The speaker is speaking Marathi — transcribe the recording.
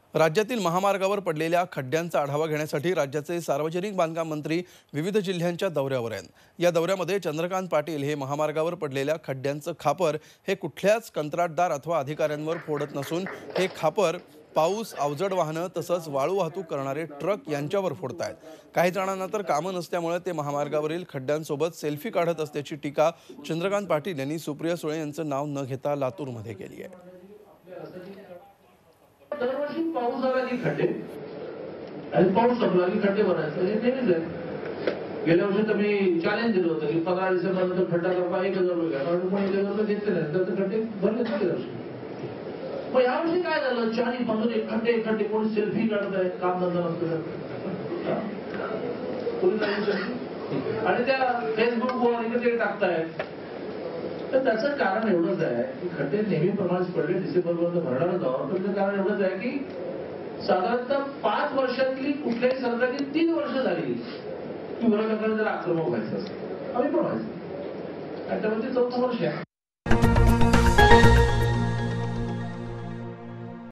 राज्यातील महामार्गावर पडलेल्या खड्ड्यांचा आढावा घेण्यासाठी राज्याचे सार्वजनिक बांधकाम मंत्री विविध जिल्ह्यांच्या दौऱ्यावर आहेत। या दौऱ्यामध्ये चंद्रकांत पाटील हे महामार्गावर पडलेल्या खड्ड्यांचं खापर हे कुठल्याच कंत्राटदार अथवा अधिकाऱ्यांवर फोडत नसून हे खापर पाऊस, अवजड वाहनं तसंच वाळू वाहतूक करणारे ट्रक यांच्यावर फोडतायत। काही जणांना तर कामं नसल्यामुळे ते महामार्गावरील खड्ड्यांसोबत सेल्फी काढत असल्याची टीका चंद्रकांत पाटील यांनी सुप्रिया सुळे यांचं नाव न घेता लातूरमध्ये केली आहे। दरवर्षी पाऊस आला की खड्डे आणि पाऊस संपला की खड्डे भरायचे हे नेहमीच आहे। गेल्या वर्षी तुम्ही चॅलेंज दिलं होतं की 15 डिसेंबर नंतर खड्डा करता 1000 रुपये घ्या, पण 1000 रुपये देते नाही तर खड्डे भरले गेल्या वर्षी। मग यावर्षी काय झालं, चारी बाजूने खड्डे खड्डे, कोणी सेल्फी काढताय, काम धंदा नसतं कोणी आणि त्या फेसबुकवर इकडे टाकतायत। तर त्याचं कारण एवढंच आहे की खड्डे नेहमीप्रमाणेच पडले, डिसेंबरपर्यंत भरणारच आहोत। पण कारण एवढंच आहे की साधारणतः 5 वर्षातली कुठल्याही सरकारची 3 वर्ष झाली की विरोधकांना जर आक्रमक व्हायचं असतं, आम्ही पण व्हायचं आणि त्यामध्ये 4थं वर्ष आहे।